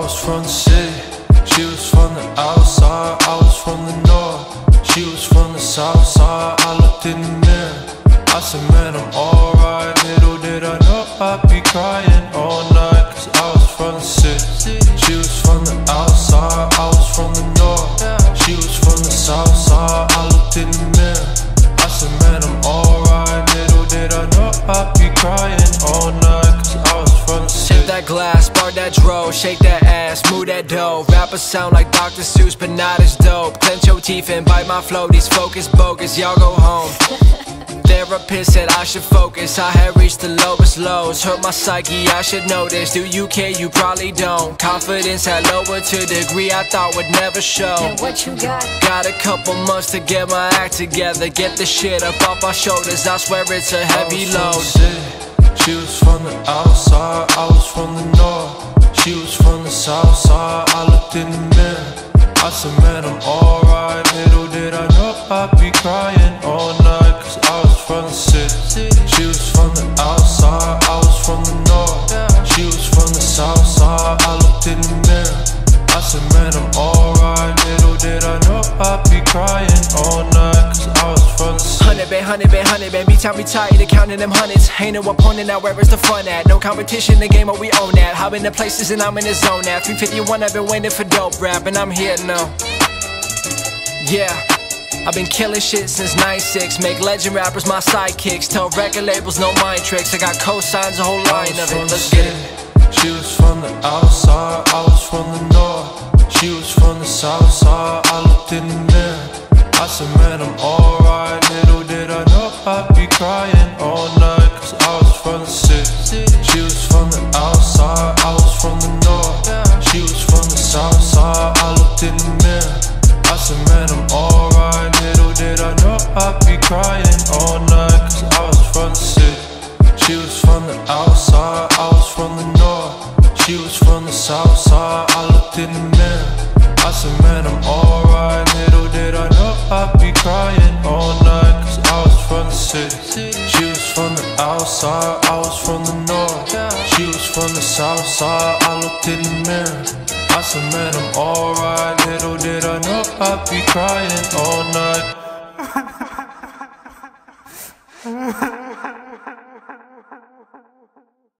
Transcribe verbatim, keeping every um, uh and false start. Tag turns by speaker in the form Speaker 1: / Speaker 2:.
Speaker 1: was from the city, she was from the outside. I was from the north, she was from the south side. I looked in the mirror, I said, man, I'm alright. Little did I know I'd be crying all night, cause I was from the city, she was from the outside. I was from the north, she was from the south side. I looked in the mirror, I said, man, I'm alright. Little did I know I'd be crying all night, cause I was from the city.
Speaker 2: Sip that glass, bar that dro, shake that ass, move that dough. Rappers sound like Doctor Seuss, but not as dope. Clench your teeth and bite my flow, these focus bogus, y'all go home. Therapist said I should focus, I had reached the lowest lows. Hurt my psyche, I should know this. Do you care? You probably don't. Confidence had lowered to a degree I thought would never show.
Speaker 3: And what you got?
Speaker 2: Got a couple months to get my act together, get the shit up off my shoulders. I swear it's a heavy load.
Speaker 1: She was from the outside, I was from the north, she was from the south side. I looked in the mirror, I said, man, I'm alright. Little did I know I'd be crying all night, cause I was from the city, she was from the outside. I was from the north, she was from the south side. I looked in the mirror, I said, man, I'm alright. Little did I know I'd be crying all night, cause I was from the city.
Speaker 2: Hundred band, hundred band, hundred band. Me time we tired of counting them hundreds. Ain't no opponent now, where is the fun at? No competition, the game, but we own that. I've been to places and I'm in the zone now. three fifty-one, I've been waiting for dope rap, and I'm here now. Yeah, I've been killing shit since ninety-six. Make legend rappers my sidekicks. Tell record labels no mind tricks. I got cosigns, a whole line of it. Let's get it.
Speaker 1: She was from the outside, I was from the north, she was from the south side. I looked in the mirror, I said, man, I'm alright. Little did I know I'd be crying all night, cause I was from the city, she was from the outside. I was from the north, she was from the south side. I looked in the mirror, I said, man, I'm alright. Little did I know I'd be crying all night, cause I was from the city, she was from the outside. I was from the north, she was from the south side. I looked in the mirror, I said, man, I'm alright. Little did I know I'd be crying all night, cause I was from the city, she was from the outside. I was from the north, she was from the south side. I looked in the mirror, I said, man, I'm alright. Little did I know I'd be crying all night.